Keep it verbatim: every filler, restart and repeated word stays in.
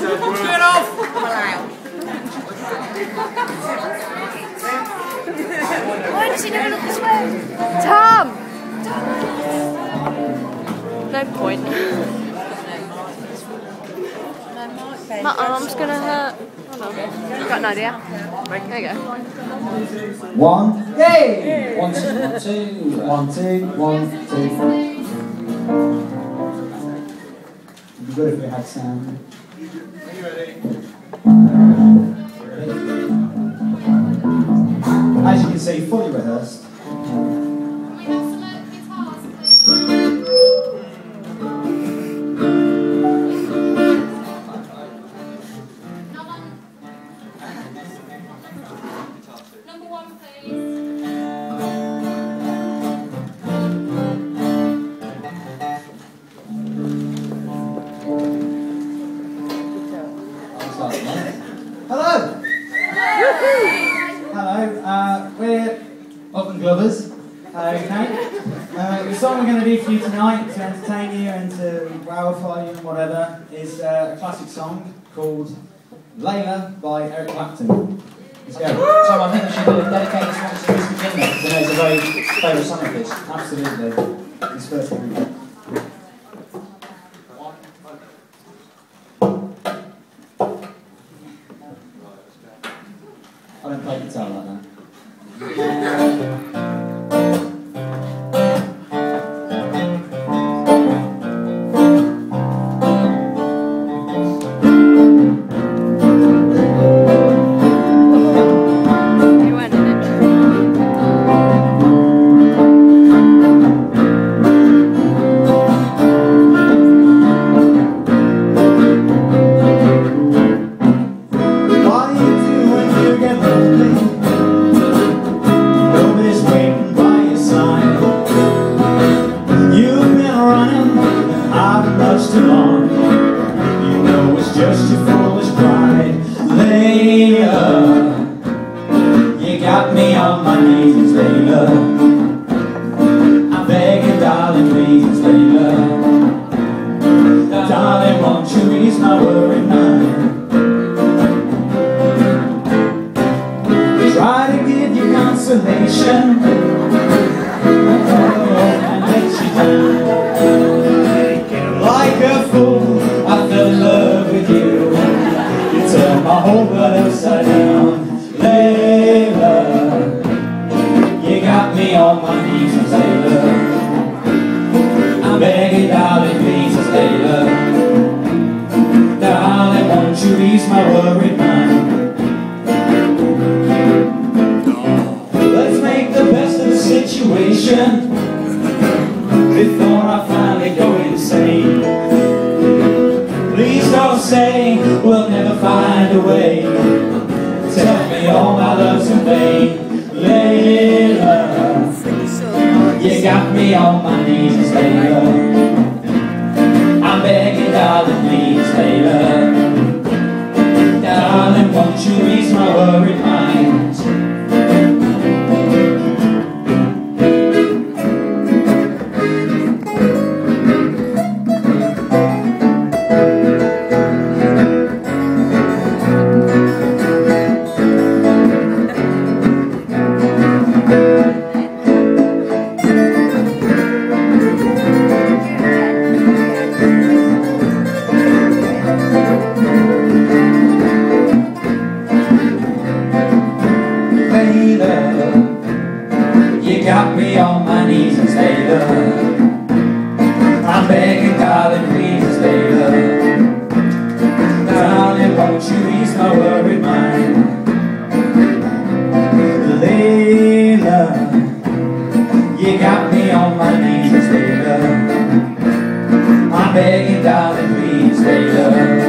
Get off! Why does he never look this way? Tom! No point. My arm's gonna hurt. Hold on. Got an idea. There you go. One, hey! One, two, one, two, one, two, one, two. It'd be good if we had sound. Are you ready? As you can see, fully rehearsed. Number one, please. Hello! Hello, uh, we're Oven Glovers. Hello, okay? Uh, the song we're going to do for you tonight to entertain you and to wowify you and whatever is uh, a classic song called Layla by Eric Clapton. Let's go. Tom, I think we should dedicate this one to Mister McKinley, because I know it's a very favourite song of his. Absolutely. His first one. I don't play guitar like that. Too long, you know it's just your foolish pride. Layla, you got me on my knees, Layla. I'm begging, darling, please, Layla. Darling, won't you ease my worried mind? Try to give you consolation, oh, and let you down. Like a fool, I fell in love with you. You turned my whole world upside down. Layla, you got me on my knees, Layla. I'm begging, darling, please, Layla. Darling, won't you ease my worried mind? Let's make the best of the situation before I finally go insane. Please don't say we'll never find a way. Tell me all my love's in vain. Layla, you got me on my knees, Layla. I'm begging, darling, please, Layla. Darling, won't you ease my worried mind? You got me on my knees, Layla. I'm begging, darling, please, Layla. Darling, won't you ease my worried mind? Layla, you got me on my knees, Layla. I'm begging, darling, please, Layla.